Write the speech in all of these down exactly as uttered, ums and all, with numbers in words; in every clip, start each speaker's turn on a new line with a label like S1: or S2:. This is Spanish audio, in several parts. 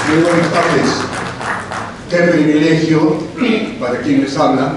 S1: Muy buenas tardes. Qué privilegio para quien les habla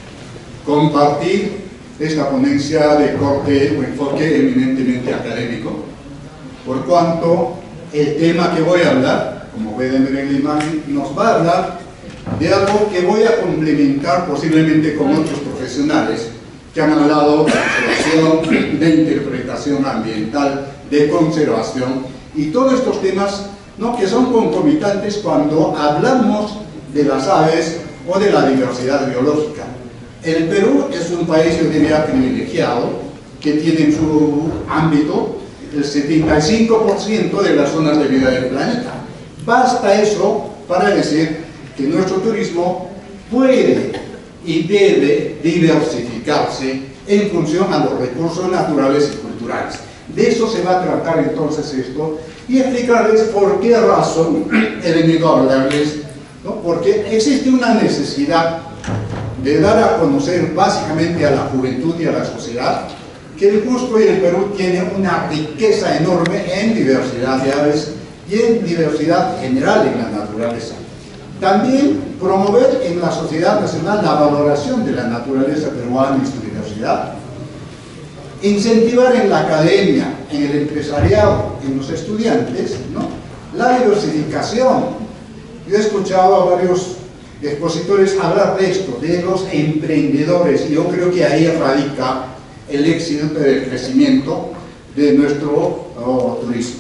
S1: compartir esta ponencia de corte o enfoque eminentemente académico, por cuanto el tema que voy a hablar, como pueden ver en la imagen, nos va a hablar de algo que voy a complementar posiblemente con otros profesionales que han hablado de conservación, de interpretación ambiental, de conservación y todos estos temas, ¿no?, que son concomitantes cuando hablamos de las aves o de la diversidad biológica. El Perú es un país, yo diría, privilegiado, que tiene en su ámbito el setenta y cinco por ciento de las zonas de vida del planeta. Basta eso para decir que nuestro turismo puede y debe diversificarse en función a los recursos naturales y culturales. De eso se va a tratar entonces esto, y explicarles por qué razón he venido a hablarles, ¿no? Porque existe una necesidad de dar a conocer básicamente a la juventud y a la sociedad que el Cusco y el Perú tienen una riqueza enorme en diversidad de aves y en diversidad general en la naturaleza. También promover en la sociedad nacional la valoración de la naturaleza peruana y su diversidad. Incentivar en la academia, en el empresariado, en los estudiantes, ¿no?, la diversificación. Yo he escuchado a varios expositores hablar de esto, de los emprendedores, y yo creo que ahí radica el éxito del crecimiento de nuestro oh, turismo.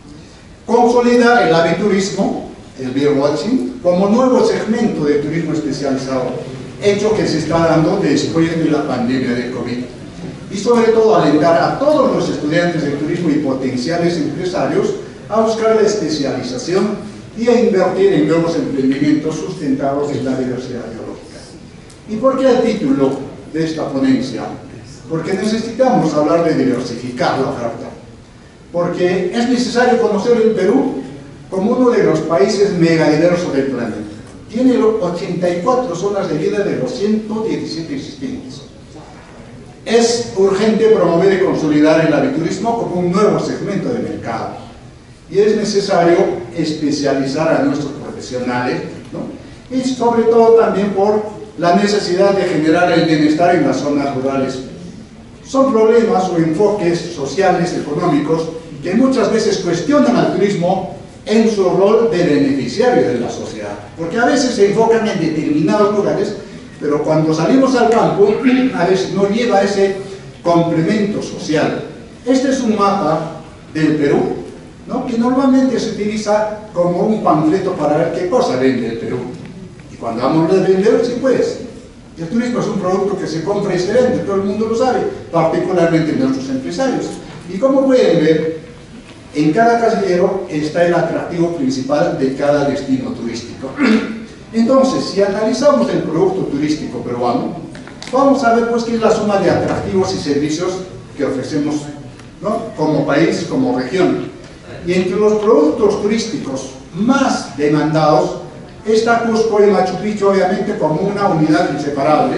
S1: Consolidar el aviturismo, el birdwatching, como nuevo segmento de turismo especializado, hecho que se está dando después de la pandemia de COVID. Y sobre todo alentar a todos los estudiantes de turismo y potenciales empresarios a buscar la especialización y a invertir en nuevos emprendimientos sustentados en la diversidad biológica. ¿Y por qué el título de esta ponencia? Porque necesitamos hablar de diversificar la oferta, porque es necesario conocer el Perú como uno de los países megadiversos del planeta. Tiene ochenta y cuatro zonas de vida de los ciento diecisiete existentes. Es urgente promover y consolidar el aviturismo como un nuevo segmento de mercado, y es necesario especializar a nuestros profesionales, ¿no?, y sobre todo también por la necesidad de generar el bienestar en las zonas rurales. Son problemas o enfoques sociales, económicos, que muchas veces cuestionan al turismo en su rol de beneficiario de la sociedad, porque a veces se enfocan en determinados lugares, pero cuando salimos al campo, a veces no lleva ese complemento social. Este es un mapa del Perú, ¿no?, que normalmente se utiliza como un panfleto para ver qué cosa vende el Perú. Y cuando hablamos de vender, sí, pues, el turismo es un producto que se compra y se vende, todo el mundo lo sabe, particularmente nuestros empresarios. Y como pueden ver, en cada casillero está el atractivo principal de cada destino turístico. Entonces, si analizamos el producto turístico peruano, vamos a ver pues qué es la suma de atractivos y servicios que ofrecemos, ¿no?, como país, como región. Y entre los productos turísticos más demandados está Cusco y Machu Picchu, obviamente como una unidad inseparable,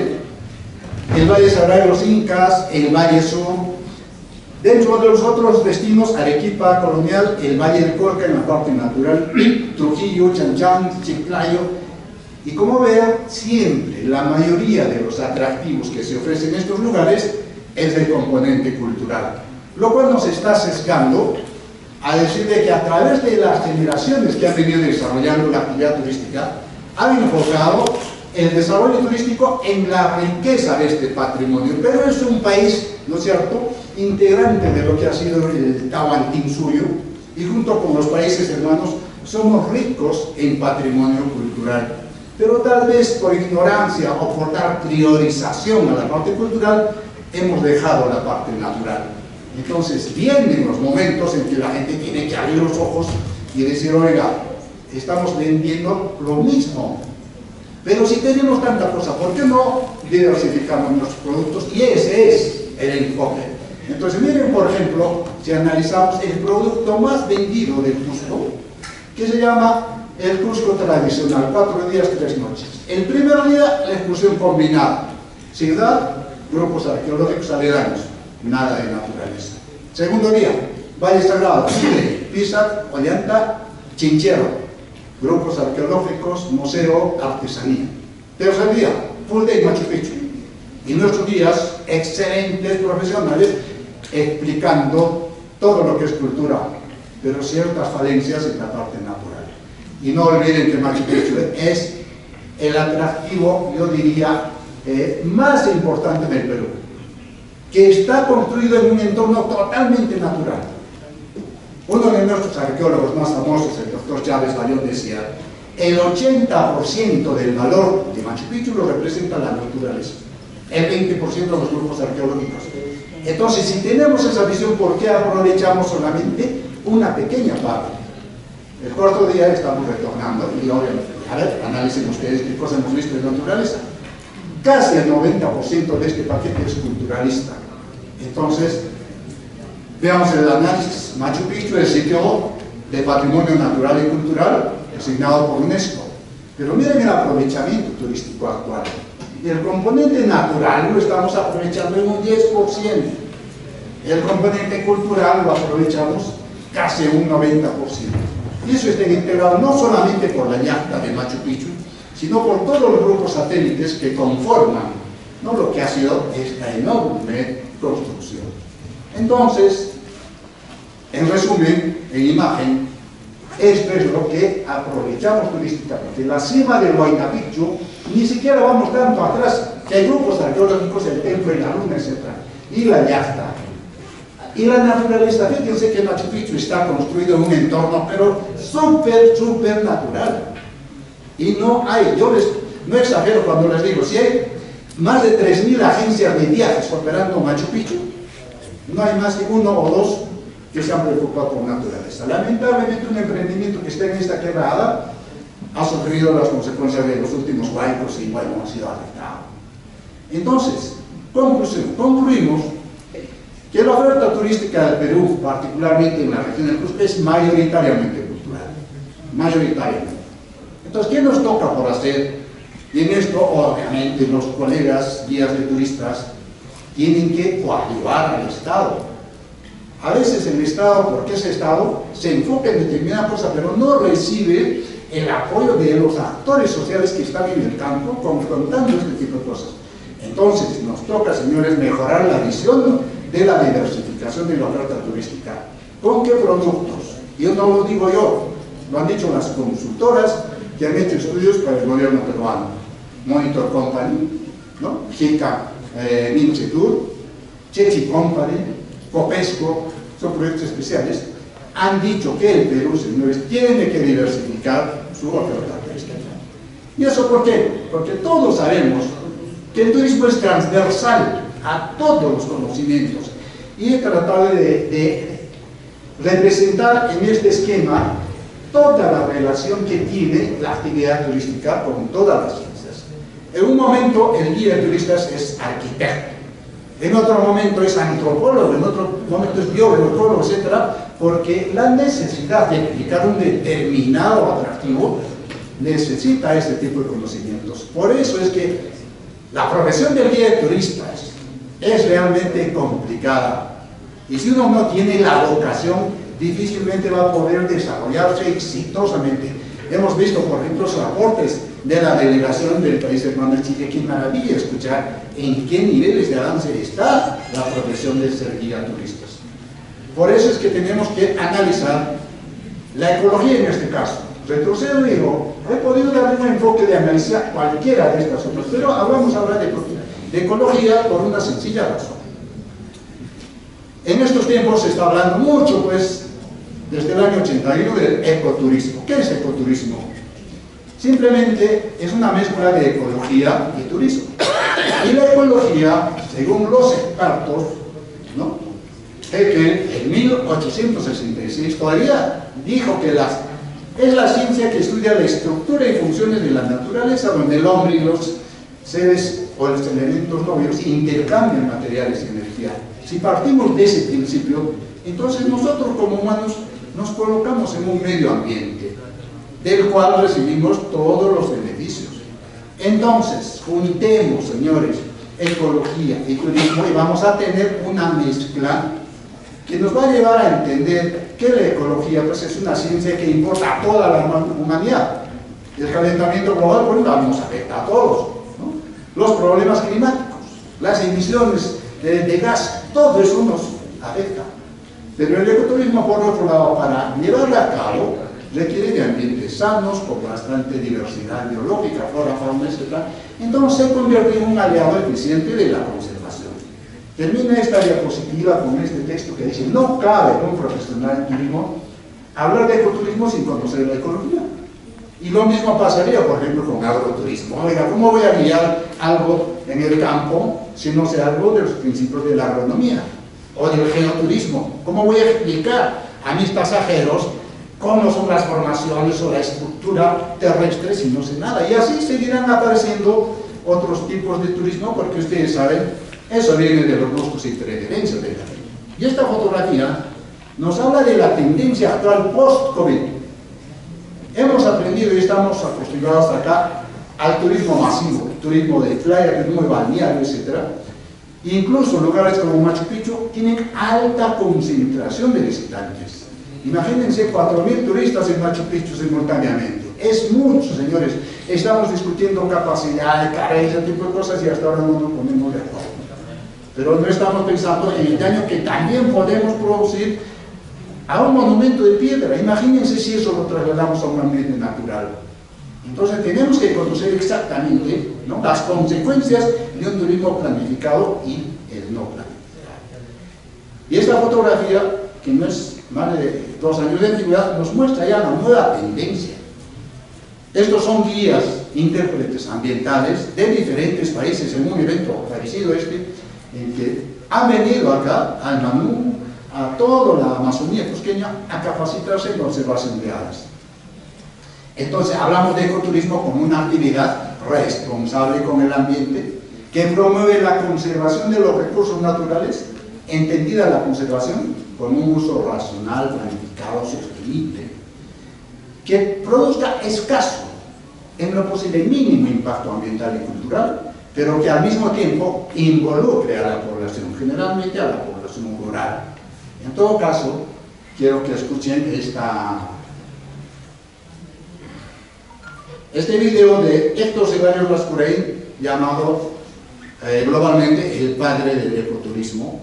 S1: el Valle Sagrado de los Incas, el Valle Sur. Dentro de los otros destinos, Arequipa, Colonial, el Valle del Colca en la parte natural, Trujillo, Chanchan, Chiclayo. Y como vean, siempre la mayoría de los atractivos que se ofrecen en estos lugares es de componente cultural, lo cual nos está sesgando a decir de que a través de las generaciones que han venido desarrollando la actividad turística, han enfocado el desarrollo turístico en la riqueza de este patrimonio. Pero es un país, ¿no es cierto?, integrante de lo que ha sido el Tahuantinsuyo, y junto con los países hermanos somos ricos en patrimonio cultural. Pero tal vez por ignorancia o por dar priorización a la parte cultural, hemos dejado la parte natural. Entonces vienen los momentos en que la gente tiene que abrir los ojos y decir, oiga, estamos vendiendo lo mismo, pero si tenemos tanta cosa, ¿por qué no diversificamos nuestros productos? Y ese es el enfoque. Entonces miren, por ejemplo, si analizamos el producto más vendido del Cusco, que se llama el Cusco tradicional, cuatro días, tres noches. El primer día, la excursión combinada, ciudad, grupos arqueológicos aledaños, nada de naturaleza. Segundo día, Valle Sagrado, Chile, Pisac, Ollanta, Chinchero. grupos arqueológicos, museo, artesanía. Tercer día, full day Machu Picchu. Y nuestros días, excelentes profesionales explicando todo lo que es cultural, pero ciertas falencias en la parte natural. Y no olviden que Machu Picchu es el atractivo, yo diría, eh, más importante del Perú, que está construido en un entorno totalmente natural. Uno de nuestros arqueólogos más famosos, el doctor Chávez Bayón, decía: el ochenta por ciento del valor de Machu Picchu lo representa la naturaleza, el veinte por ciento los grupos arqueológicos. Entonces, si tenemos esa visión, ¿por qué aprovechamos solamente una pequeña parte? El cuarto día estamos retornando y obviamente, a ver, analicen ustedes qué cosa hemos visto de naturaleza. Casi el noventa por ciento de este paquete es culturalista. Entonces, veamos el análisis. Machu Picchu es el sitio de patrimonio natural y cultural asignado por UNESCO. Pero miren el aprovechamiento turístico actual. El componente natural lo estamos aprovechando en un diez por ciento. El componente cultural lo aprovechamos casi un noventa por ciento. Y eso está integrado no solamente por la yacta de Machu Picchu, sino por todos los grupos satélites que conforman, ¿no?, lo que ha sido esta enorme construcción. Entonces, en resumen, en imagen, esto es lo que aprovechamos turísticamente. La cima del Huayna Picchu, ni siquiera vamos tanto atrás, que hay grupos arqueológicos, el templo y la luna, etcétera. Y la yacta. Y la naturaleza, fíjense que Machu Picchu está construido en un entorno, pero súper, súper natural. Y no hay, yo les, no exagero cuando les digo, si hay más de tres mil agencias de viajes operando Machu Picchu, no hay más que uno o dos que se han preocupado por naturaleza. Lamentablemente, un emprendimiento que está en esta quebrada ha sufrido las consecuencias de los últimos huaicos y, bueno, ha sido afectado. Entonces, conclusión, concluimos que la oferta turística del Perú, particularmente en la región del Cusco, es mayoritariamente cultural. Mayoritariamente. Entonces, ¿qué nos toca por hacer? Y en esto, obviamente, los colegas guías de turistas tienen que coadyuvar al Estado. A veces el Estado, porque ese Estado se enfoca en determinada cosa, pero no recibe el apoyo de los actores sociales que están en el campo confrontando este tipo de cosas. Entonces, nos toca, señores, mejorar la visión de la diversificación de la oferta turística. ¿Con qué productos? Y no lo digo yo, lo han dicho las consultoras que han hecho estudios para el gobierno peruano. Monitor Company, ¿no? Jica, eh, Mincetur, Chechi Company, Copesco, son proyectos especiales. Han dicho que el Perú, señores, tiene que diversificar su oferta turística. ¿Y eso por qué? Porque todos sabemos que el turismo es transversal a todos los conocimientos, y he tratado de, de representar en este esquema toda la relación que tiene la actividad turística con todas las ciencias. En un momento el guía de turistas es arquitecto, en otro momento es antropólogo, en otro momento es biólogo, ecólogo, etcétera, porque la necesidad de explicar un determinado atractivo necesita este tipo de conocimientos. Por eso es que la profesión del guía de turistas es realmente complicada, y si uno no tiene la vocación, difícilmente va a poder desarrollarse exitosamente. Hemos visto, por ejemplo, los aportes de la delegación del país hermano de Chile. Qué maravilla escuchar en qué niveles de avance está la profesión de ser guía turistas. Por eso es que tenemos que analizar la ecología en este caso. Retrocedo, digo, he podido darle un enfoque de análisis a cualquiera de estas otras, pero vamos a hablar de ecología. De ecología por una sencilla razón. En estos tiempos se está hablando mucho, pues, desde el año ochenta y uno del ecoturismo. ¿Qué es ecoturismo? Simplemente es una mezcla de ecología y turismo. Y la ecología, según los expertos, ¿no?, Haeckel en mil ochocientos sesenta y seis todavía dijo que las, es la ciencia que estudia la estructura y funciones de la naturaleza, donde el hombre y los seres o los elementos no vivos intercambian materiales y energía. Si partimos de ese principio, entonces nosotros como humanos nos colocamos en un medio ambiente del cual recibimos todos los beneficios. Entonces, juntemos, señores, ecología y turismo, y vamos a tener una mezcla que nos va a llevar a entender que la ecología pues, es una ciencia que importa a toda la humanidad. El calentamiento global, por ejemplo, nos afecta a todos, ¿no? Los problemas climáticos, las emisiones de, de gas, todo eso nos afecta. Pero el ecoturismo, por otro lado, para llevarlo a cabo, requiere de ambientes sanos, con bastante diversidad biológica, flora, fauna, etcétera. Entonces se convierte en un aliado eficiente de la conservación. Termina esta diapositiva con este texto que dice: no cabe en un profesional en turismo hablar de ecoturismo sin conocer la ecología. Y lo mismo pasaría, por ejemplo, con agroturismo. Oiga, ¿cómo voy a guiar algo en el campo si no sé algo de los principios de la agronomía? O del geoturismo. ¿Cómo voy a explicar a mis pasajeros cómo son las formaciones o la estructura terrestre si no sé nada? Y así seguirán apareciendo otros tipos de turismo, porque ustedes saben, eso viene de los gustos y preferencias de la gente. Y esta fotografía nos habla de la tendencia actual post-COVID. Hemos aprendido y estamos acostumbrados acá al turismo masivo, turismo de playa, turismo de balneario, etcétera. Incluso lugares como Machu Picchu tienen alta concentración de visitantes. Imagínense cuatro mil turistas en Machu Picchu simultáneamente. Es mucho, señores. Estamos discutiendo capacidad, carencia, ese tipo de cosas y hasta ahora no nos ponemos de acuerdo. Pero no estamos pensando en el daño que también podemos producir a un monumento de piedra. Imagínense si eso lo trasladamos a un ambiente natural. Entonces tenemos que conocer exactamente, ¿no?, las consecuencias de un turismo planificado y el no planificado. Y esta fotografía, que no es más de dos años de antigüedad, nos muestra ya una nueva tendencia. Estos son guías, intérpretes ambientales de diferentes países en un evento parecido a este, en que han venido acá al Manú, a toda la Amazonía cusqueña, a capacitarse en conservación de aves. Entonces hablamos de ecoturismo como una actividad responsable con el ambiente, que promueve la conservación de los recursos naturales, entendida la conservación con un uso racional, planificado, sostenible, que produzca escaso, en lo posible mínimo impacto ambiental y cultural, pero que al mismo tiempo involucre a la población, generalmente a la población rural. En todo caso, quiero que escuchen esta, este video de Héctor Ceballos Lascurain, llamado eh, globalmente el padre del ecoturismo.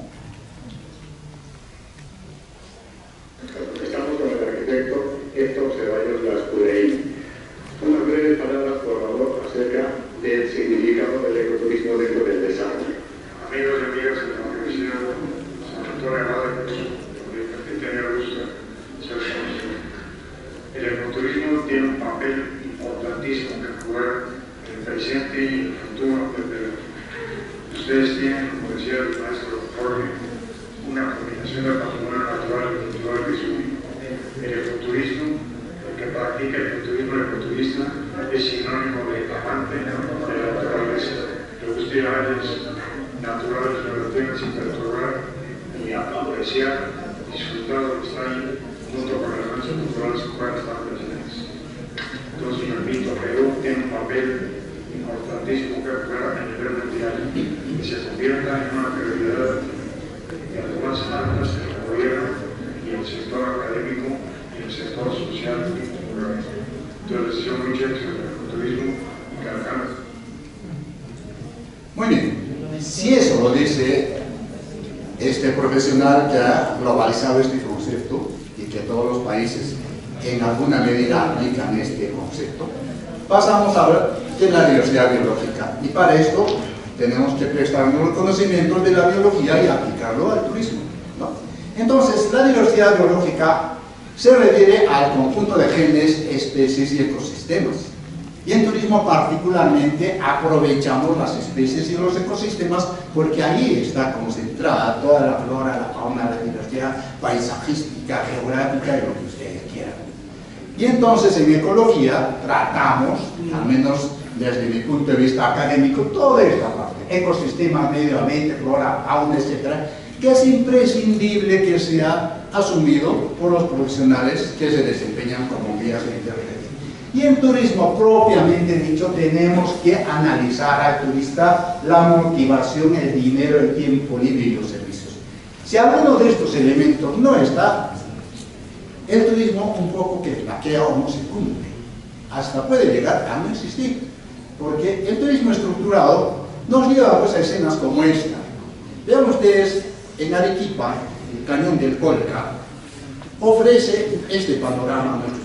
S2: Estamos con el arquitecto Héctor Ceballos Lascurain. Unas breves palabras, por favor, acerca del significado del ecoturismo dentro del desarrollo.
S3: Amigos y amigas de la Universidad San Antonio Abad, que tenga gusto ser conocido. El ecoturismo tiene un papel importantísimo que jugar en el presente y en el futuro del Perú. Ustedes tienen, como decía el maestro Jorge, una combinación de patrimonio natural y cultural que es único. El ecoturismo, el que practica el ecoturismo, el ecoturista, es sinónimo de amante de la naturaleza. Le gusta áreas naturales, pero lo tengan sin perturbar y apreciar, disfrutar de lo que está ahí, junto con las grandes culturales que puedan estar presentes. Entonces, repito, Perú tiene un papel importantísimo que jugar a nivel mundial, que se convierta en una prioridad de algunas marcas del gobierno y el sector académico y el sector social y cultural. Entonces, deseo mucho éxito en el turismo y que alcance.
S1: Muy bien, si eso lo dice este profesional que ha globalizado este concepto y que todos los países en alguna medida aplican este concepto, pasamos a hablar de la diversidad biológica. Y para esto tenemos que prestarnos los conocimientos de la biología y aplicarlo al turismo, ¿no? Entonces, la diversidad biológica se refiere al conjunto de genes, especies y ecosistemas. Y en turismo particularmente aprovechamos las especies y los ecosistemas porque ahí está concentrada toda la flora, la fauna, la diversidad paisajística, geográfica y lo que ustedes quieran. Y entonces en ecología tratamos, al menos desde mi punto de vista académico, toda esta parte, ecosistema, medio ambiente, flora, fauna, etcétera, que es imprescindible que sea asumido por los profesionales que se desempeñan como guías de internet. Y en turismo propiamente dicho tenemos que analizar al turista la motivación, el dinero, el tiempo libre y los servicios. Si alguno de estos elementos no está, el turismo un poco que flaquea o no se cumple, hasta puede llegar a no existir, porque el turismo estructurado nos lleva pues, a escenas como esta. Vean ustedes, en Arequipa, el cañón del Colca ofrece este panorama a nuestros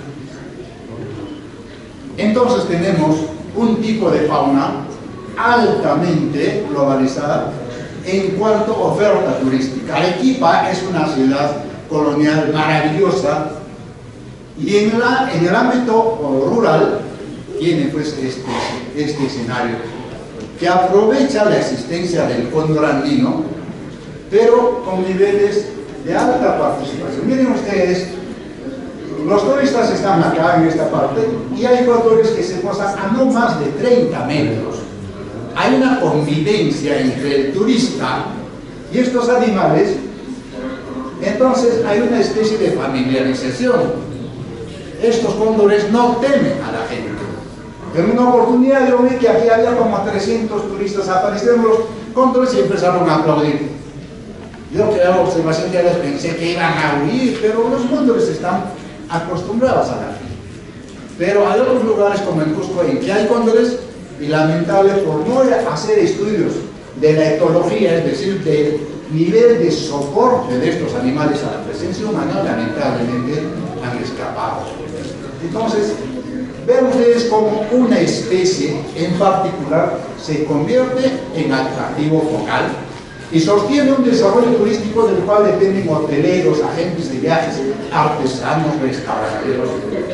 S1: visitantes. Entonces tenemos un tipo de fauna altamente globalizada en cuanto a oferta turística. Arequipa es una ciudad colonial maravillosa y en, la, en el ámbito rural tiene pues este, este escenario que aprovecha la existencia del cóndor andino, pero con niveles de alta participación. Miren ustedes, los turistas están acá en esta parte y hay cóndores que se posan a no más de treinta metros. Hay una convivencia entre el turista y estos animales, entonces hay una especie de familiarización. Estos cóndores no temen a la gente. En una oportunidad yo vi que aquí había como trescientos turistas, aparecieron los cóndores y empezaron a aplaudir. Yo que hago observación ya les pensé que iban a huir, pero los cóndores están acostumbrados a la gente. Pero hay otros lugares como en Cusco en que hay cóndores y lamentable por no hacer estudios de la etología, es decir, del nivel de soporte de estos animales a la presencia humana, lamentablemente han escapado. Entonces, vean ustedes cómo una especie en particular se convierte en atractivo focal y sostiene un desarrollo turístico del cual dependen hoteleros, agentes de viajes, artesanos, restauranteros.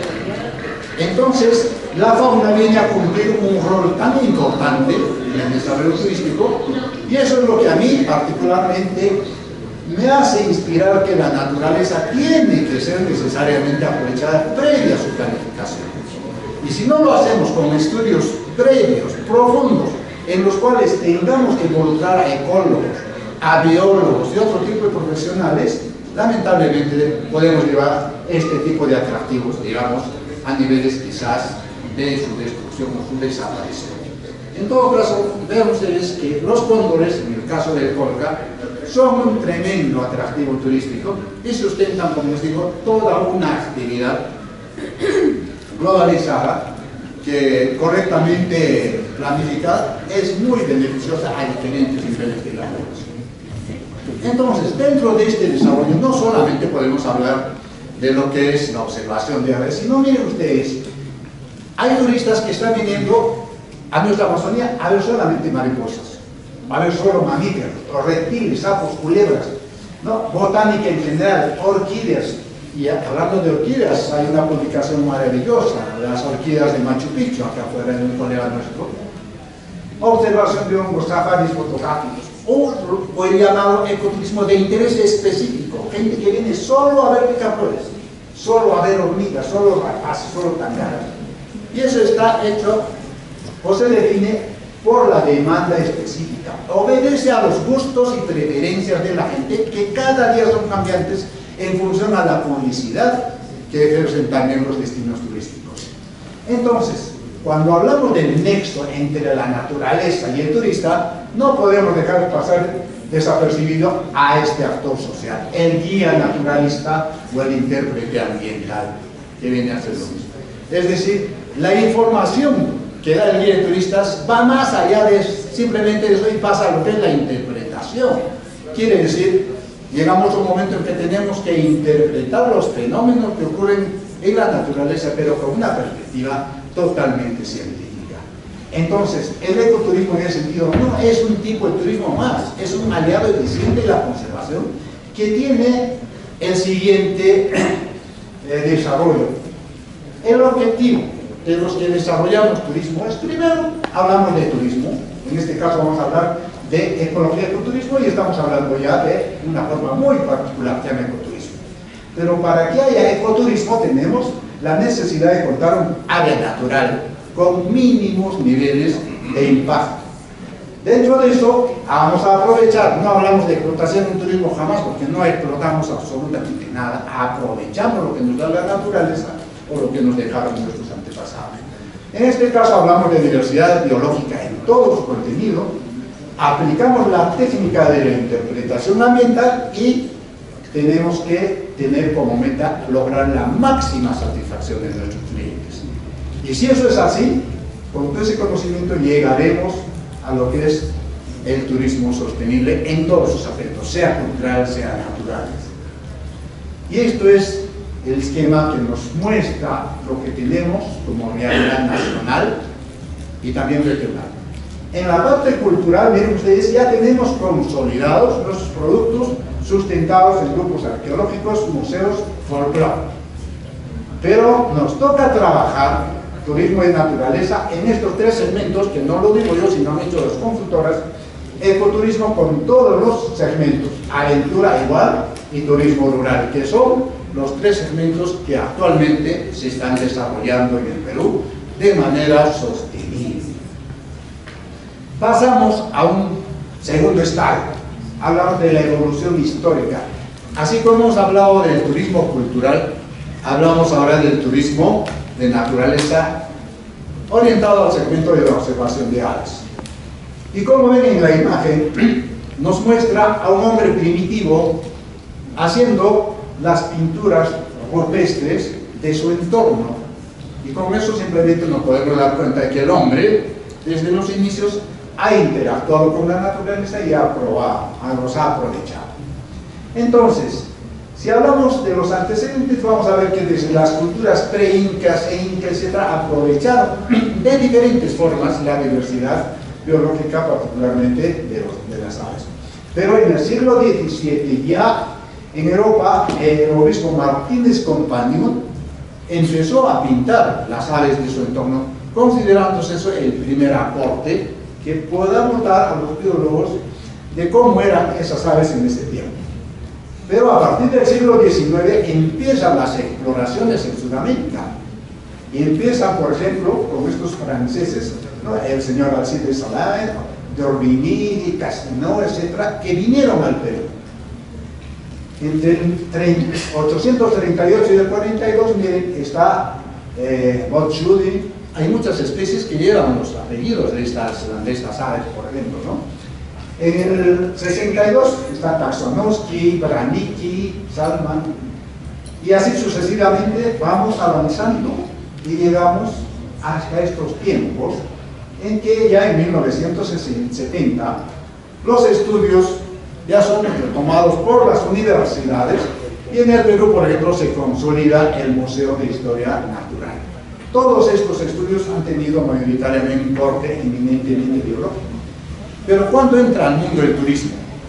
S1: Entonces, la fauna viene a cumplir un rol tan importante en el desarrollo turístico y eso es lo que a mí particularmente me hace inspirar que la naturaleza tiene que ser necesariamente aprovechada previa a su planificación. Y si no lo hacemos con estudios previos, profundos, en los cuales tengamos que involucrar a ecólogos, a biólogos y otro tipo de profesionales, lamentablemente podemos llevar este tipo de atractivos, digamos, a niveles quizás de su destrucción o su desaparición. En todo caso, vean ustedes que los cóndores, en el caso del Colca, son un tremendo atractivo turístico y sustentan, como les digo, toda una actividad globalizada que correctamente planificada es muy beneficiosa a diferentes niveles de la población. Entonces, dentro de este desarrollo no solamente podemos hablar de lo que es la observación de aves, sino miren ustedes, hay turistas que están viniendo a nuestra Amazonía a ver solamente mariposas, a ver solo mamíferos, o reptiles, sapos, culebras, ¿no? Botánica en general, orquídeas. Y hablando de orquídeas, hay una publicación maravillosa, las orquídeas de Machu Picchu, acá afuera de un colega nuestro. Observación de hongos, safaris fotográficos, o, o el llamado ecoturismo de interés específico, gente que viene solo a ver picaflores, solo a ver hormigas, solo rapaces, solo tangaras. Y eso está hecho o se define por la demanda específica. Obedece a los gustos y preferencias de la gente que cada día son cambiantes en función a la publicidad que ejercen también los destinos turísticos. Entonces, cuando hablamos del nexo entre la naturaleza y el turista, no podemos dejar pasar desapercibido a este actor social, el guía naturalista o el intérprete ambiental, que viene a hacer lo mismo. Es decir, la información que da el guía de turistas va más allá de simplemente eso y pasa a lo que es la interpretación. Quiere decir, llegamos a un momento en que tenemos que interpretar los fenómenos que ocurren en la naturaleza, pero con una perspectiva totalmente científica. Entonces, el ecoturismo en ese sentido no es un tipo de turismo más, es un aliado eficiente de la conservación que tiene el siguiente eh, desarrollo. El objetivo de los que desarrollamos turismo es, primero, hablamos de turismo, en este caso vamos a hablar de ecología y ecoturismo y estamos hablando ya de una forma muy particular que se llama ecoturismo. Pero para que haya ecoturismo tenemos la necesidad de contar un área natural con mínimos niveles de impacto. Dentro de eso vamos a aprovechar, no hablamos de explotación en turismo jamás porque no explotamos absolutamente nada, aprovechamos lo que nos da la naturaleza o lo que nos dejaron nuestros antepasados. En este caso hablamos de diversidad biológica en todo su contenido, aplicamos la técnica de la interpretación ambiental y tenemos que tener como meta lograr la máxima satisfacción de nuestros clientes. Y si eso es así, con todo ese conocimiento llegaremos a lo que es el turismo sostenible en todos sus aspectos, sea cultural, sea natural. Y esto es el esquema que nos muestra lo que tenemos como realidad nacional y también regional. En la parte cultural, miren ustedes, ya tenemos consolidados nuestros productos sustentados en grupos arqueológicos, museos, folclore. Pero nos toca trabajar turismo de naturaleza en estos tres segmentos, que no lo digo yo, sino han hecho las consultoras, ecoturismo con todos los segmentos, aventura igual y turismo rural, que son los tres segmentos que actualmente se están desarrollando en el Perú de manera sostenible. Pasamos a un segundo estadio, hablamos de la evolución histórica. Así como hemos hablado del turismo cultural, hablamos ahora del turismo de naturaleza orientado al segmento de la observación de aves. Y como ven en la imagen, nos muestra a un hombre primitivo haciendo las pinturas rupestres de su entorno. Y con eso simplemente nos podemos dar cuenta de que el hombre, desde los inicios, ha interactuado con la naturaleza y ha probado, los ha aprovechado. Entonces, si hablamos de los antecedentes, vamos a ver que desde las culturas pre-incas e incas, etcétera, aprovecharon de diferentes formas la diversidad biológica, particularmente de, los, de las aves. Pero en el siglo diecisiete, ya en Europa, el obispo Martínez Companion empezó a pintar las aves de su entorno, considerándose eso el primer aporte que podamos dar a los biólogos de cómo eran esas aves en ese tiempo. Pero a partir del siglo diecinueve empiezan las exploraciones en Sudamérica. Y empiezan, por ejemplo, con estos franceses, ¿no? El señor Alcides Salai, d'Orbigny, Castelnau, etcétera, que vinieron al Perú. Entre el ochocientos treinta y ocho y el cuarenta y dos, miren, está eh, Botschudi. Hay muchas especies que llevan los apellidos de estas, de estas aves, por ejemplo, ¿no? En el sesenta y dos está Taxonovsky, Branicki, Salman, y así sucesivamente vamos avanzando y llegamos hasta estos tiempos en que ya en mil novecientos setenta los estudios ya son tomados por las universidades y en el Perú, por ejemplo, se consolida el Museo de Historia Natural. Todos estos estudios han tenido mayoritariamente un corte eminentemente biológico. Pero ¿cuándo entra al mundo el turismo?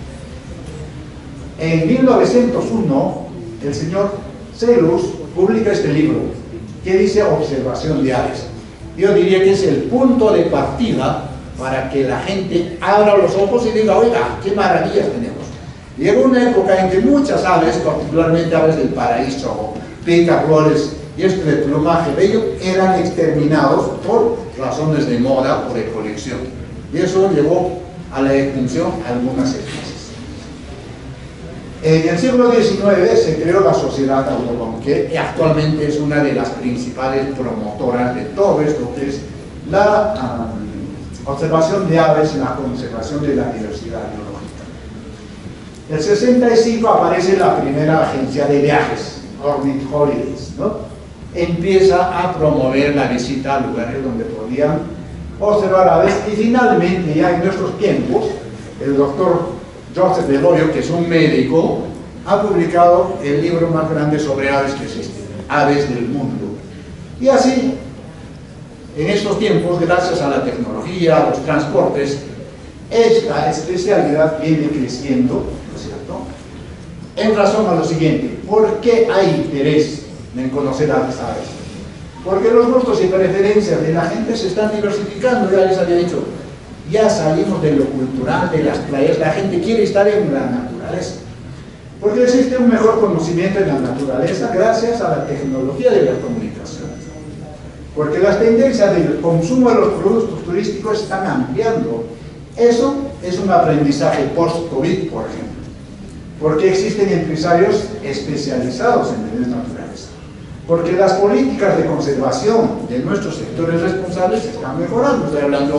S1: En mil novecientos uno, el señor Selous publica este libro que dice Observación de aves. Yo diría que es el punto de partida para que la gente abra los ojos y diga, oiga, qué maravillas tenemos. Llegó una época en que muchas aves, particularmente aves del paraíso, picarones y este de plumaje bello, eran exterminados por razones de moda o de colección. Y eso llevó a la extinción algunas especies. En el siglo diecinueve se creó la Sociedad Audubon, que actualmente es una de las principales promotoras de todo esto que es la um, observación de aves y la conservación de la diversidad biológica. En el sesenta y cinco aparece la primera agencia de viajes, Ornith Holidays, ¿no? Empieza a promover la visita a lugares donde podían observar aves, y finalmente ya en nuestros tiempos el doctor Joseph Delorio, que es un médico, ha publicado el libro más grande sobre aves que existe, Aves del Mundo. Y así, en estos tiempos, gracias a la tecnología, a los transportes, esta especialidad viene creciendo, ¿no es cierto?, en razón a lo siguiente: ¿por qué hay interés en conocer a las aves? Porque los gustos y preferencias de la gente se están diversificando. Ya les había dicho, ya salimos de lo cultural, de las playas, la gente quiere estar en la naturaleza. Porque existe un mejor conocimiento de la naturaleza gracias a la tecnología de las comunicaciones. Porque las tendencias del consumo de los productos turísticos están ampliando. Eso es un aprendizaje post-COVID, por ejemplo. Porque existen empresarios especializados en medios naturales. Porque las políticas de conservación de nuestros sectores responsables están mejorando. Estoy hablando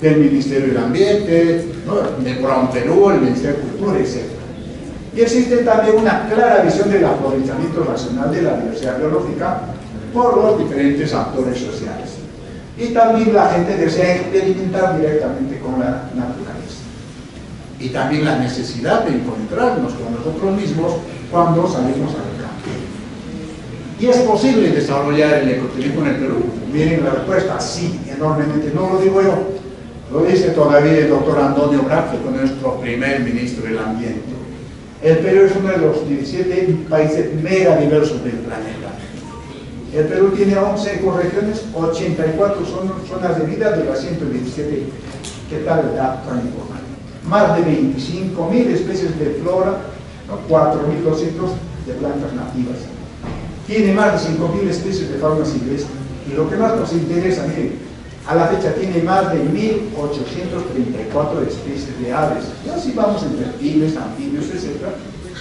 S1: del Ministerio del Ambiente, ¿no?, del Programa Perú, el Ministerio de Cultura, etcétera. Y existe también una clara visión del aprovechamiento racional de la diversidad biológica por los diferentes actores sociales. Y también la gente desea experimentar directamente con la naturaleza. Y también la necesidad de encontrarnos con nosotros mismos cuando salimos al campo. ¿Y es posible desarrollar el ecoturismo en el Perú? Miren la respuesta, sí, enormemente. No lo digo yo, lo dice todavía el doctor Antonio Brach, que fue nuestro primer ministro del Ambiente. El Perú es uno de los diecisiete países mega diversos del planeta. El Perú tiene once ecorregiones, ochenta y cuatro son zonas de vida de las ciento diecisiete. ¿Qué tal el dato tan importante? Más de veinticinco mil especies de flora, ¿no?, cuatro mil doscientas de plantas nativas. Tiene más de cinco mil especies de fauna silvestre. Y lo que más nos interesa, miren, a la fecha tiene más de mil ochocientas treinta y cuatro especies de aves. Y así vamos en reptiles, anfibios, etcétera.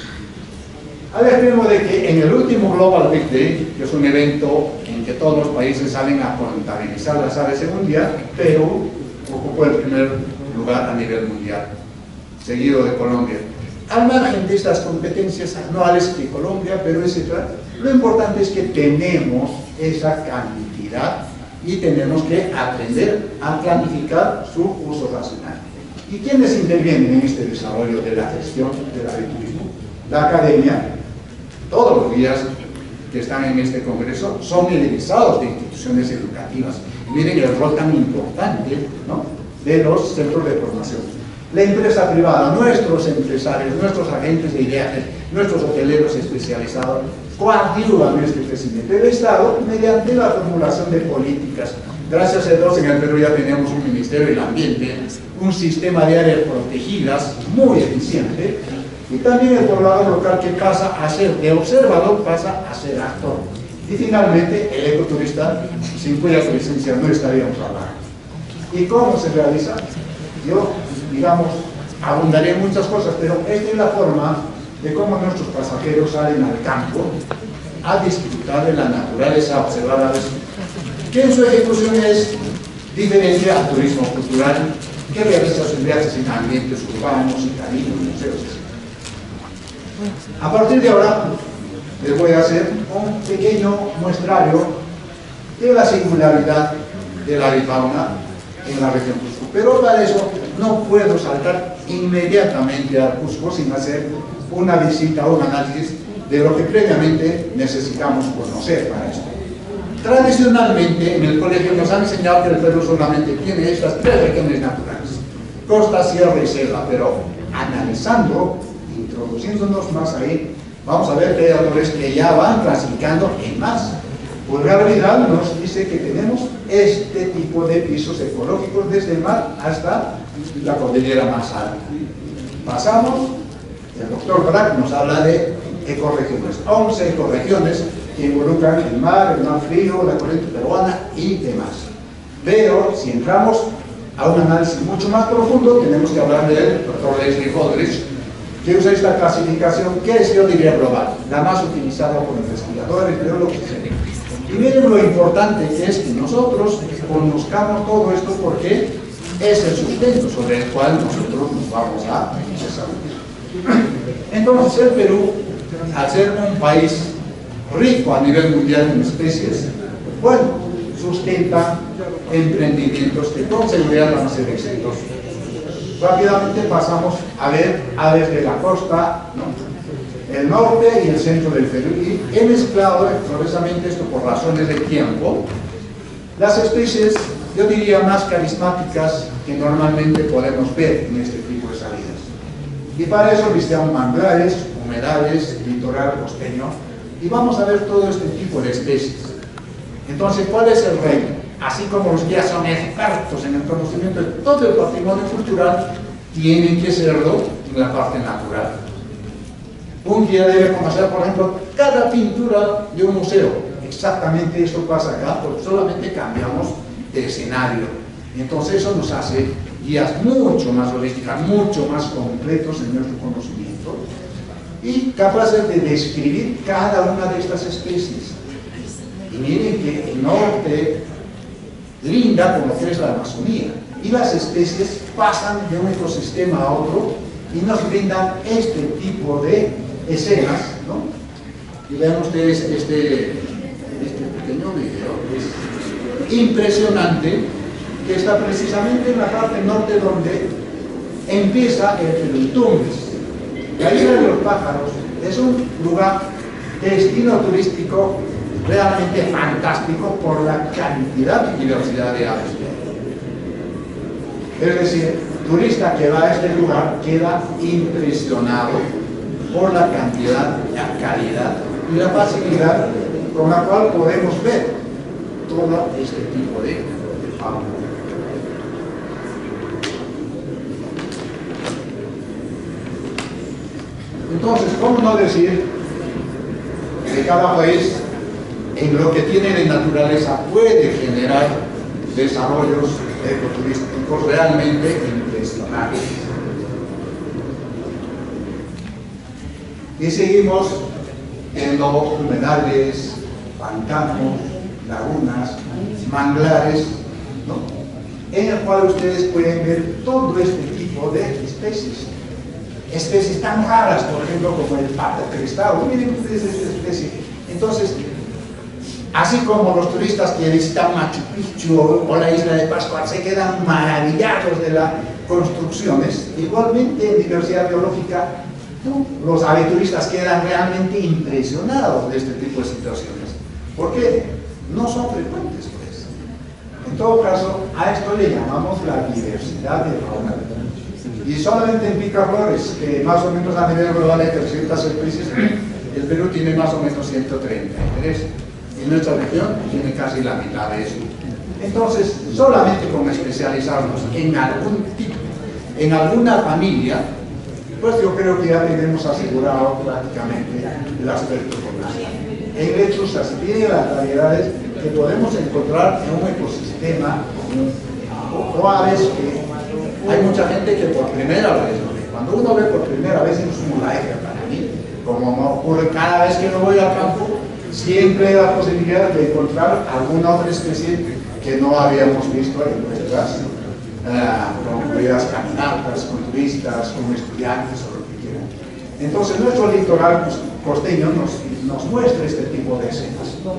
S1: Al extremo de que en el último Global Big Day, que es un evento en que todos los países salen a contabilizar las aves en un día, Perú ocupó el primer lugar a nivel mundial, seguido de Colombia. Al margen de estas competencias anuales que Colombia, Perú, etcétera, lo importante es que tenemos esa cantidad y tenemos que aprender a planificar su uso racional. ¿Y quiénes intervienen en este desarrollo de la gestión del agroturismo? La academia. Todos los días que están en este congreso son egresados de instituciones educativas. Miren el rol tan importante, ¿no?, de los centros de formación. La empresa privada, nuestros empresarios, nuestros agentes de viajes, nuestros hoteleros especializados, coadyuvan este crecimiento. El Estado, mediante la formulación de políticas. Gracias a Dios, en el Perú ya tenemos un Ministerio del Ambiente, un sistema de áreas protegidas muy eficiente, y también el poblador local que pasa a ser de observador, pasa a ser actor. Y finalmente, el ecoturista, sin cuya presencia no estaríamos hablando. ¿Y cómo se realiza? Yo, digamos, abundaré en muchas cosas, pero esta es la forma de cómo nuestros pasajeros salen al campo a disfrutar de la naturaleza, a observar aves, que en su ejecución es diferente al turismo cultural, que realiza sus viajes en ambientes urbanos, citadinos, museos. A partir de ahora, les voy a hacer un pequeño muestrario de la singularidad de la avifauna en la región Cusco. Pero para eso no puedo saltar inmediatamente al Cusco sin hacer una visita o un análisis de lo que previamente necesitamos conocer para esto. Tradicionalmente en el colegio nos han enseñado que el Perú solamente tiene estas tres regiones naturales: costa, sierra y selva, pero analizando, introduciéndonos más ahí, vamos a ver que hay autores que ya van clasificando en más. Pulgar Vidal nos dice que tenemos este tipo de pisos ecológicos desde el mar hasta la cordillera más alta. Pasamos, el doctor Brach nos habla de ecorregiones, once ecorregiones que involucran el mar, el mar frío, la corriente peruana y demás. Pero si entramos a un análisis mucho más profundo, tenemos que hablar del doctor Leslie Holdridge, que usa esta clasificación que es, yo diría, global, la más utilizada por investigadores, biólogos, etcétera. Y miren lo importante que es que nosotros conozcamos todo esto, porque es el sustento sobre el cual nosotros nos vamos a desarrollar. Entonces el Perú, al ser un país rico a nivel mundial en especies, bueno, sustenta emprendimientos que con seguridad van a ser exitosos. Rápidamente pasamos a ver aves de la costa, ¿no?, el norte y el centro del Perú, y he mezclado expresamente esto por razones de tiempo, las especies, yo diría, más carismáticas que normalmente podemos ver en este tipo de salidas. Y para eso visitamos manglares, humedales, litoral costeño, y vamos a ver todo este tipo de especies. Entonces, ¿cuál es el reto? Así como los guías son expertos en el conocimiento de todo el patrimonio cultural, tienen que serlo en la parte natural. Un guía debe conocer, por ejemplo, cada pintura de un museo. Exactamente esto pasa acá, porque solamente cambiamos de escenario. Entonces eso nos hace guías mucho más holísticas, mucho más completos en nuestro conocimiento y capaces de describir cada una de estas especies. Y miren que el norte linda con lo que es la Amazonía. y las especies pasan de un ecosistema a otro y nos brindan este tipo de escenas, ¿no? Y vean ustedes este, este pequeño video, es impresionante, que está precisamente en la parte norte donde empieza el Pelotumbes. La isla de los pájaros es un lugar, destino turístico realmente fantástico por la cantidad y diversidad de aves. Es decir, turista que va a este lugar queda impresionado por la cantidad, la calidad y la facilidad con la cual podemos ver todo este tipo de fauna. Entonces, ¿cómo no decir que cada país en lo que tiene de naturaleza puede generar desarrollos ecoturísticos realmente impresionantes? Y seguimos viendo humedales, pantanos, lagunas, manglares, ¿no? En el cual ustedes pueden ver todo este tipo de especies. Especies tan raras, por ejemplo, como el pato crestado. Miren ustedes esta especie. Entonces, así como los turistas que visitan Machu Picchu o la isla de Pascua se quedan maravillados de las construcciones, igualmente en diversidad biológica, ¿no?, los aventuristas quedan realmente impresionados de este tipo de situaciones. ¿Por qué? No son frecuentes, pues. En todo caso, a esto le llamamos la diversidad de fauna. Y solamente en picaflores, que más o menos a nivel global hay trescientas especies, el Perú tiene más o menos ciento treinta y tres. Y nuestra región tiene casi la mitad de eso. Entonces, solamente con especializarnos en algún tipo, en alguna familia, pues yo creo que ya tenemos asegurado prácticamente el aspecto comercial. En lechuza se tienen las variedades que podemos encontrar en un ecosistema o, o aves que hay mucha gente que por primera vez, cuando uno ve por primera vez, es un laje para mí, como me ocurre cada vez que no voy al campo, siempre hay la posibilidad de encontrar alguna otra especie que no habíamos visto en nuestras uh, concluidas caminatas, con turistas, con estudiantes o lo que quieran. Entonces nuestro litoral costeño nos, nos muestra este tipo de escenas, ¿no?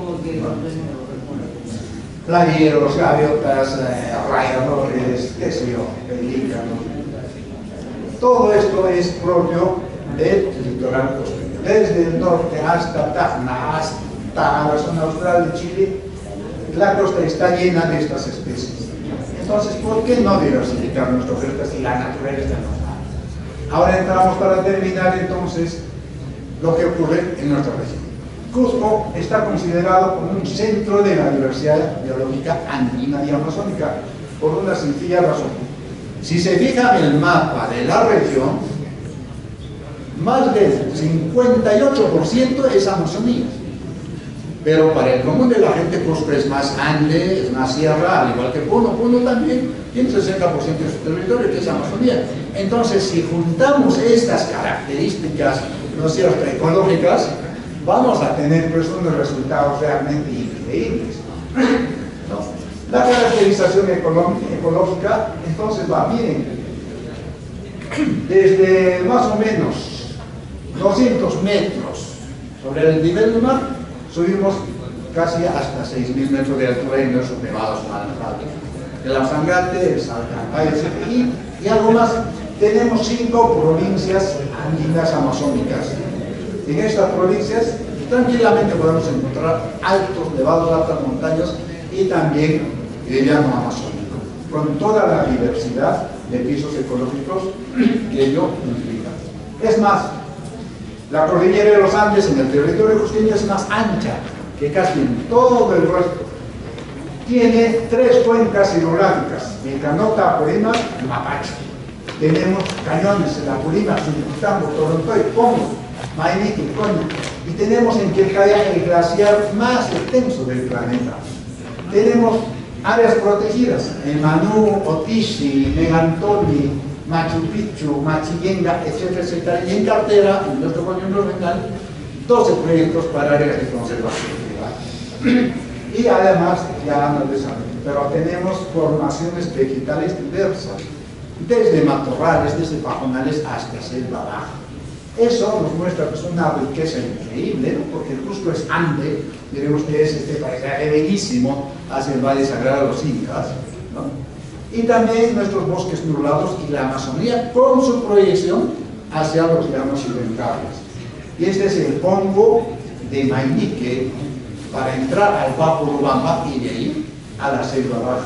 S1: Playeros, gaviotas, eh, rayadores, qué sé yo, pelícanos. Todo esto es propio del litoral costeño. Desde el norte hasta Tacna, hasta la zona austral de Chile, la costa está llena de estas especies. Entonces, ¿por qué no diversificar nuestra oferta si la naturaleza nos da? Ahora entramos para terminar entonces lo que ocurre en nuestra región. Cusco está considerado como un centro de la diversidad biológica andina y amazónica por una sencilla razón. Si se fija en el mapa de la región, más del cincuenta y ocho por ciento es Amazonía. Pero para el común de la gente, Cusco es más Ande, es más sierra, al igual que Puno. Puno también tiene sesenta por ciento de su territorio, que es Amazonía. Entonces, si juntamos estas características, ¿no es cierto?, ecológicas, vamos a tener pues unos resultados realmente increíbles, ¿no? La caracterización ecológica entonces va bien. Desde más o menos doscientos metros sobre el nivel del mar, subimos casi hasta seis mil metros de altura en nuestros nevados más. El Amazangate, el Salcantay, etcétera. Y, y algo más, tenemos cinco provincias andinas amazónicas. En estas provincias tranquilamente podemos encontrar altos, nevados, altas montañas y también el llano amazónico, con toda la diversidad de pisos ecológicos que ello implica. Es más, la cordillera de los Andes en el territorio cusqueño es más ancha que casi en todo el resto. Tiene tres cuencas hidrográficas, Mecanota, Apurímac y Mapache. Tenemos cañones en Apurímac, Suricutamo, Torontoy, Pongo, Mainique, Coña, y tenemos en Quilcaya el glaciar más extenso del planeta. Tenemos áreas protegidas en Manú, Otishi, Megantoni, Machu Picchu, Machillenga, etcétera, etcétera, y en cartera, en nuestro gobierno regional, doce proyectos para áreas de conservación privada. Y además ya han desarrollado. pero tenemos formaciones vegetales diversas, desde matorrales, desde pajonales hasta selva baja. Eso nos muestra pues, una riqueza increíble, ¿no? Porque el Cusco es ande, diremos que es este paisaje bellísimo hacia el Valle Sagrado de los Incas, ¿no? Y también nuestros bosques nublados y la Amazonía con su proyección hacia los llanos occidentales. Y este es el pongo de Mainique para entrar al Bajo Urubamba y de ahí a la selva baja.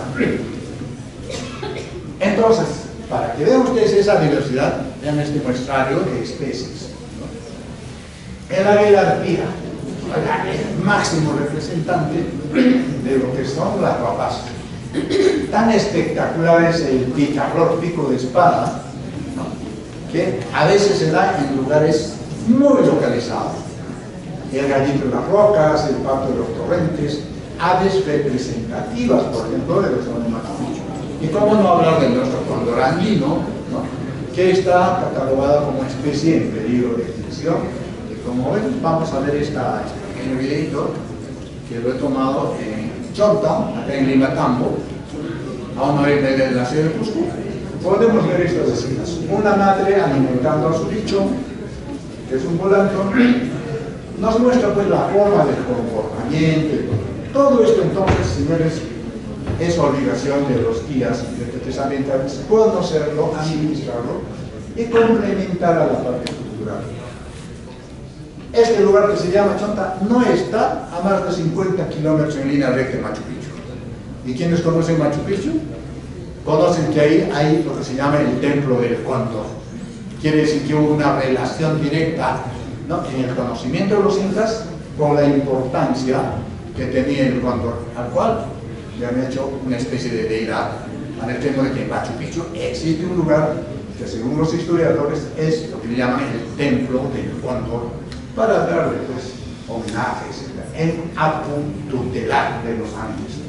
S1: Entonces, para que vean ustedes esa diversidad, vean este muestrario de especies, ¿no? El águila arpía, el máximo representante de lo que son las rapaces. Tan espectacular es el picaflor, pico de espada, ¿no? Que a veces se da en lugares muy localizados. El gallito de las rocas, el pato de los torrentes, aves representativas, por ejemplo, de los animales. Y cómo no hablar de nuestro cóndor andino, ¿no? Que está catalogado como especie en peligro de extinción. Y como ven, vamos a ver esta, este pequeño videito que lo he tomado en Chonta, acá en Limatambo, a una hora de la ciudad de Cusco. Podemos ver estas escenas. Una madre alimentando a su bicho, que es un volantón, nos muestra pues la forma del comportamiento. Todo esto entonces, señores, es obligación de los guías de T T S ambientales conocerlo, administrarlo y complementar a la parte cultural. Este lugar que se llama Chonta no está a más de cincuenta kilómetros en línea recta de Machu Picchu. ¿Y quiénes conocen Machu Picchu? Conocen que ahí hay lo que se llama el Templo del Cóndor. Quiere decir que hubo una relación directa, ¿no?, en el conocimiento de los incas con la importancia que tenía el cóndor, al cual le han hecho una especie de deidad, al extremo de que en Machu Picchu existe un lugar que según los historiadores es lo que le llaman el Templo del Cóndor, para darle pues homenajes en Apu tutelar de los Andes.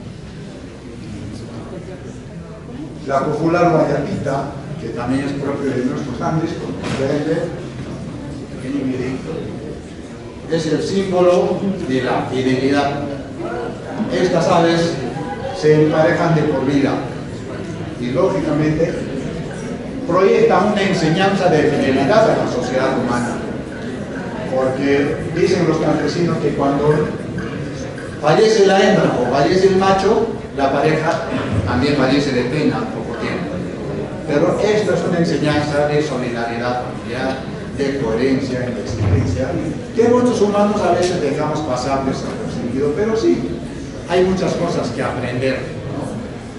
S1: La popular guayapita, que también es propio de nuestros Andes, como pueden ver, pequeño videito, es el símbolo de la fidelidad. Estas aves se emparejan de por vida y lógicamente proyectan una enseñanza de fidelidad a la sociedad humana, porque dicen los campesinos que cuando fallece la hembra o fallece el macho, la pareja también fallece de pena poco tiempo. Pero esto es una enseñanza de solidaridad familiar, de coherencia en la existencia, que muchos humanos a veces dejamos pasar desapercibido, pero sí, hay muchas cosas que aprender, ¿no?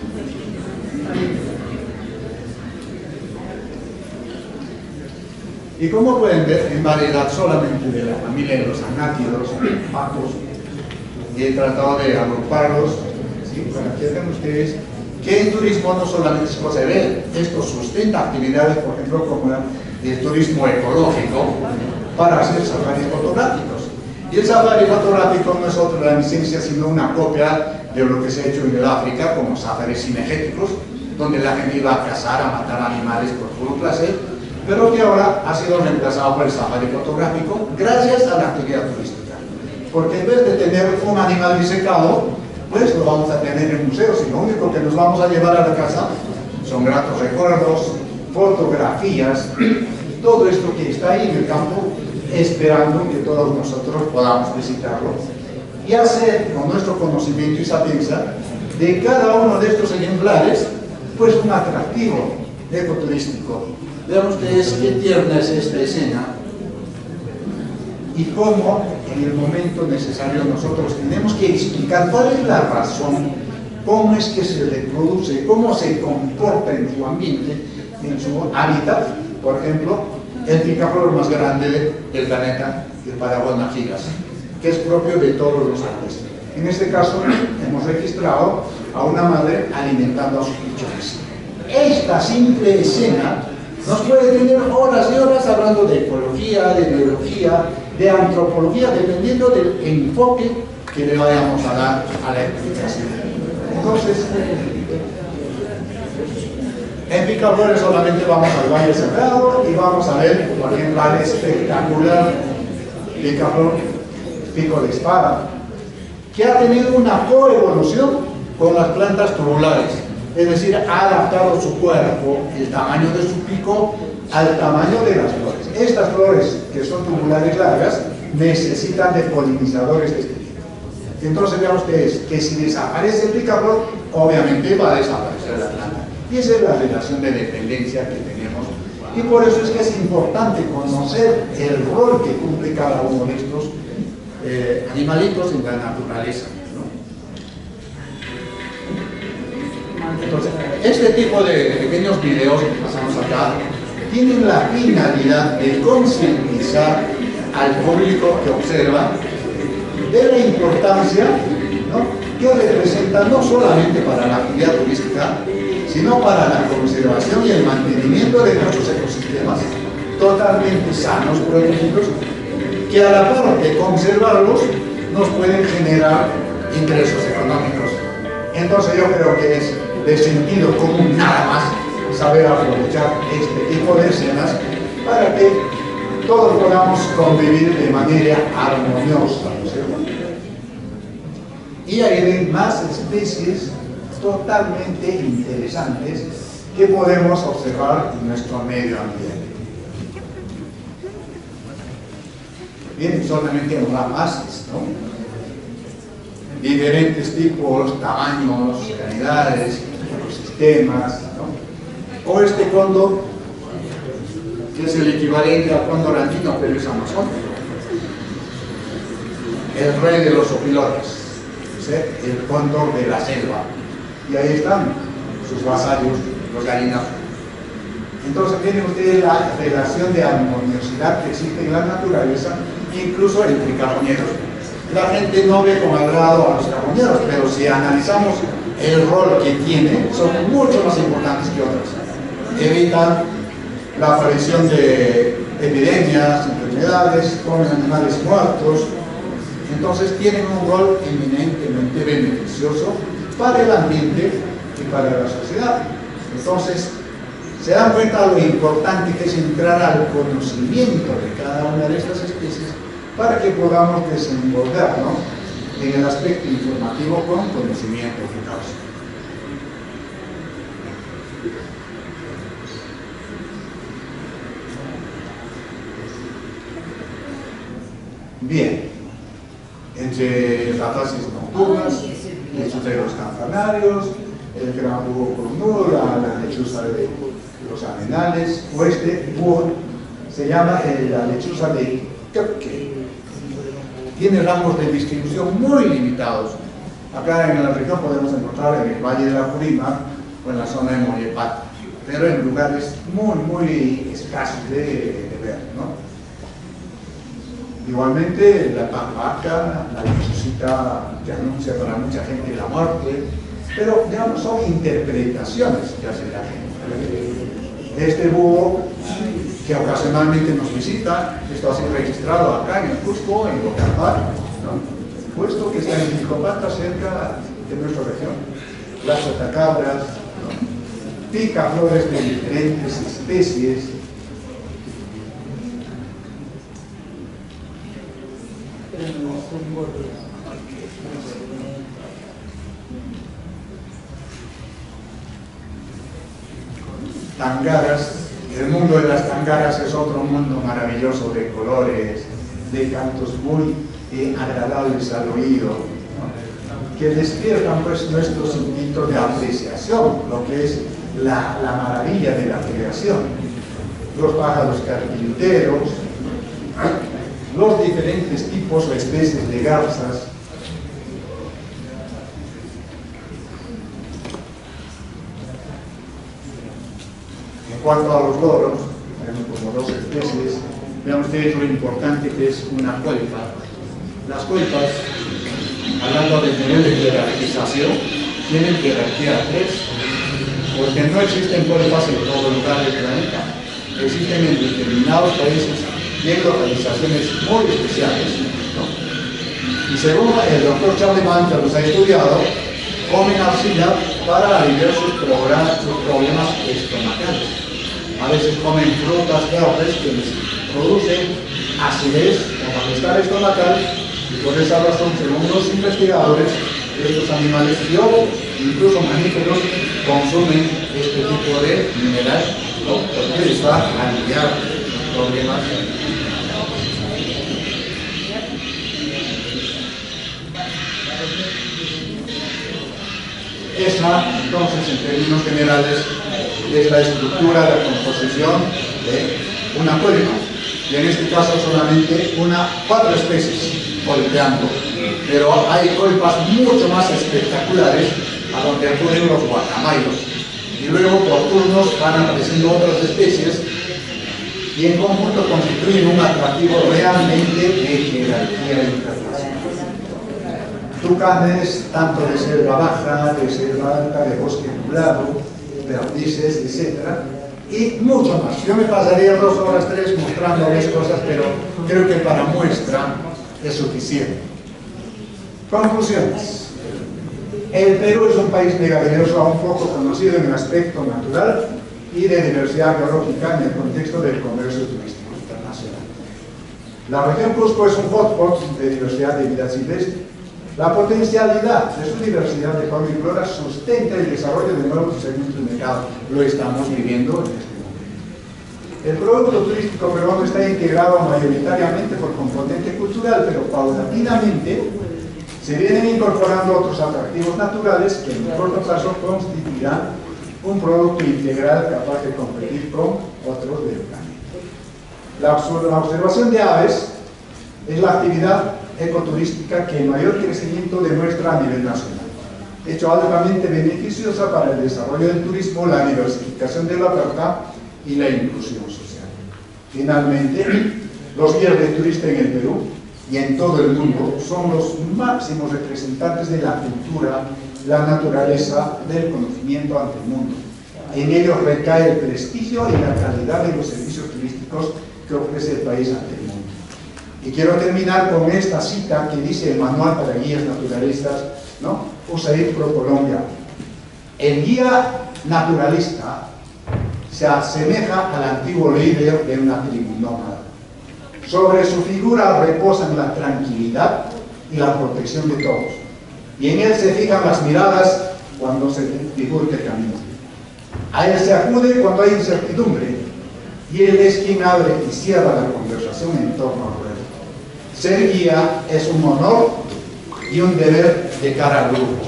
S1: Y como pueden ver, en variedad solamente de la familia de los anátidos, patos, y he tratado de agruparlos, ¿sí?, para que vean ustedes que el turismo no solamente es cosa de ver, esto sustenta actividades, por ejemplo, como el turismo ecológico, para hacer safaris fotográficos. Y el safari fotográfico no es otra licencia, sino una copia de lo que se ha hecho en el África, como safaris cinegéticos, donde la gente iba a cazar, a matar animales por puro placer, pero que ahora ha sido reemplazado por el safari fotográfico gracias a la actividad turística. Porque en vez de tener un animal disecado, pues lo vamos a tener en museos, y lo único que nos vamos a llevar a la casa son gratos recuerdos, fotografías, todo esto que está ahí en el campo, esperando que todos nosotros podamos visitarlo y hacer con nuestro conocimiento y sapiencia de cada uno de estos ejemplares pues un atractivo ecoturístico. Vean ustedes qué tierna es esta escena y cómo en el momento necesario nosotros tenemos que explicar cuál es la razón, cómo es que se reproduce, cómo se comporta en su ambiente, en su hábitat. Por ejemplo, el picaflor más grande del planeta, el Paraguana gigas, que es propio de todos los Andes. En este caso, hemos registrado a una madre alimentando a sus pichones. Esta simple escena nos puede tener horas y horas hablando de ecología, de biología, de antropología, dependiendo del enfoque que le vayamos a dar a la explicación. Entonces, en Picaflores solamente vamos al Valle Sagrado y vamos a ver, por ejemplo, al espectacular Picaflor Pico de Espada, que ha tenido una coevolución con las plantas tubulares, es decir, ha adaptado su cuerpo, el tamaño de su pico, al tamaño de las flores. Estas flores, que son tubulares largas, necesitan de polinizadores de este tipo. Entonces vean ustedes que si desaparece el picaflor, obviamente va a desaparecer la planta. Y esa es la relación de dependencia que tenemos. Y por eso es que es importante conocer el rol que cumple cada uno de estos eh, animalitos en la naturaleza, ¿no? Entonces, este tipo de pequeños videos que pasamos acá tienen la finalidad de concientizar al público que observa de la importancia, ¿no?, que representa no solamente para la actividad turística, sino para la conservación y el mantenimiento de nuestros ecosistemas totalmente sanos, protegidos, que a la par de conservarlos nos pueden generar ingresos económicos. Entonces yo creo que es de sentido común nada más saber aprovechar este tipo de escenas para que todos podamos convivir de manera armoniosa, ¿no es cierto? Y hay de más especies totalmente interesantes que podemos observar en nuestro medio ambiente. Bien, solamente ramas, ¿no?, diferentes tipos, tamaños, calidades, ecosistemas, ¿no? O este cóndor, que es el equivalente al cóndor andino, pero es amazónico, el rey de los opilotes, ¿sí?, el cóndor de la selva. Y ahí están sus vasallos, los gallináceos. Entonces tienen ustedes la relación de armoniosidad que existe en la naturaleza, incluso entre carroñeros. La gente no ve con agrado a los carroñeros, pero si analizamos el rol que tienen, son mucho más importantes que otros. Evitan la aparición de epidemias, enfermedades, comen animales muertos. Entonces tienen un rol eminentemente beneficioso para el ambiente y para la sociedad. Entonces, se dan cuenta de lo importante que es entrar al conocimiento de cada una de estas especies para que podamos desenvolvernos en el aspecto informativo con conocimiento eficaz. Bien, entre las fases nocturnas, lechuzas de los campanarios, el gran búho cornudo, la, la lechuza de los amenales, o este búho se llama eh, la lechuza de Köpke. Tiene rangos de distribución muy limitados. Acá en la región podemos encontrar en el Valle de la Purímac o en la zona de Mollepata, pero en lugares muy, muy escasos de, de ver, ¿no? Igualmente, la pampaca, la lechucita que anuncia para mucha gente la muerte, pero digamos, son interpretaciones que hace la gente. Este búho, que ocasionalmente nos visita, esto ha sido registrado acá en el Cusco, en Locambal, ¿no?, puesto que está en Ticopata, cerca de nuestra región. Las chotacabras, ¿no?, picaflores de diferentes especies. Tangaras, el mundo de las tangaras es otro mundo maravilloso de colores, de cantos muy eh, agradables al oído, ¿no?, que despiertan pues nuestros instintos de apreciación, lo que es la, la maravilla de la creación. Los pájaros carpinteros, los diferentes tipos o especies de garzas. En cuanto a los loros, tenemos como dos especies. Vean ustedes lo importante que es una cuelpa. Las cuelpas, hablando del nivel de jerarquización, tienen jerarquía tres, porque no existen cuelpas en todo lugar del planeta. Existen en determinados países y en localizaciones muy especiales, ¿no? Y según el doctor Charlemagne, que los ha estudiado, comen arcilla para aliviar sus problemas, sus problemas estomacales. A veces comen frutas verdes que les producen acidez o malestar estomacal, y por esa razón, según los investigadores, estos animales biólogos incluso mamíferos, consumen este tipo de mineral, ¿no? Porque les va a aliviar problemas. Esa, entonces, en términos generales, es la estructura, la composición de una colma. Y en este caso solamente una, cuatro especies colpeando. Pero hay colpas mucho más espectaculares a donde acuden los guacamayos. Y luego por turnos van apareciendo otras especies y en conjunto constituyen un atractivo realmente de jerarquía internacional. Tucanes, tanto de selva baja, de selva alta, de bosque nublado, perdices, etcétera, y mucho más. Yo me pasaría dos horas, tres mostrándoles cosas, pero creo que para muestra es suficiente. Conclusiones. El Perú es un país megadiverso, un poco conocido en el aspecto natural y de diversidad biológica en el contexto del comercio turístico internacional. La región Cusco es un hotspot de diversidad de vida silvestre. La potencialidad de su diversidad de fauna y flora sustenta el desarrollo de nuevos segmentos de mercado. Lo estamos viviendo en este momento. El producto turístico peruano está integrado mayoritariamente por componente cultural, pero paulatinamente se vienen incorporando otros atractivos naturales que en corto plazo constituirán un producto integral capaz de competir con otros del planeta. La, la observación de aves es la actividad ecoturística que mayor crecimiento demuestra a nivel nacional, hecho altamente beneficiosa para el desarrollo del turismo, la diversificación de la oferta y la inclusión social. Finalmente, los guías de turista en el Perú y en todo el mundo son los máximos representantes de la cultura, la naturaleza, del conocimiento ante el mundo. En ellos recae el prestigio y la calidad de los servicios turísticos que ofrece el país ante el mundo. Y quiero terminar con esta cita que dice el Manual para Guías Naturalistas, ¿no? U S A I D Pro Colombia. El guía naturalista se asemeja al antiguo líder de una tribu nómada. Sobre su figura reposan la tranquilidad y la protección de todos. Y en él se fijan las miradas cuando se bifurca el camino. A él se acude cuando hay incertidumbre. Y él es quien abre y cierra la conversación en torno al ruedo. Ser guía es un honor y un deber de cara al grupo.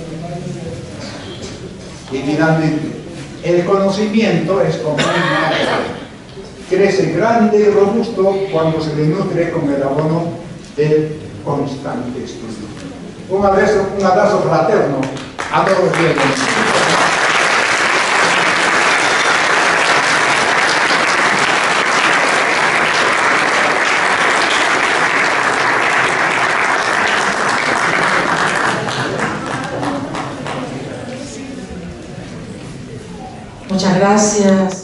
S1: Y finalmente, el conocimiento es como un árbol. Crece grande y robusto cuando se le nutre con el abono del constante estudio. Un abrazo, un abrazo fraterno a todos los días.
S4: Muchas gracias.